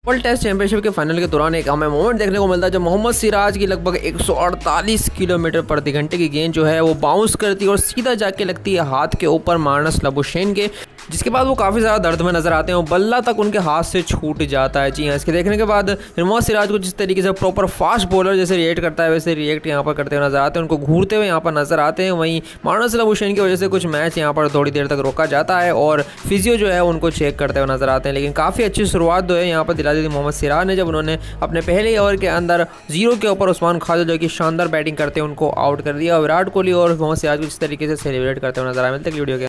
World test championship के final के दौरान एक हमें मोमेंट देखने को मिलता है जब मोहम्मद सिराज की लगभग 148 किलोमीटर प्रति घंटे की गेंद जो है वो बाउंस करती है और सीधा जाके लगती है हाथ के ऊपर मार्नस लबुशेन के, जिसके बाद वो काफ़ी ज़्यादा दर्द में नजर आते हैं और बल्ला तक उनके हाथ से छूट जाता है। जी हाँ, इसके देखने के बाद मोहम्मद सिराज को जिस तरीके से प्रॉपर फास्ट बॉलर जैसे रिएक्ट करता है वैसे रिएक्ट यहाँ पर करते हुए नजर आते हैं, उनको घूरते हुए यहाँ पर नजर आते हैं। वहीं मार्नस लबुशेन की वजह से कुछ मैच यहाँ पर थोड़ी देर तक रोका जाता है और फिजियो जो है उनको चेक करते हुए नजर आते हैं। लेकिन काफ़ी अच्छी शुरुआत जो है यहाँ पर दिला दी थी मोहम्मद सिराज ने जब उन्होंने अपने पहले ओवर के अंदर 0 के ऊपर उस्मान ख्वाजा जो कि शानदार बैटिंग करते हैं उनको आउट कर दिया। विराट कोहली और मोहम्मद सिराज को इस तरीके से सेलिब्रेट करते हुए नजर आए। मिलते हैं वीडियो के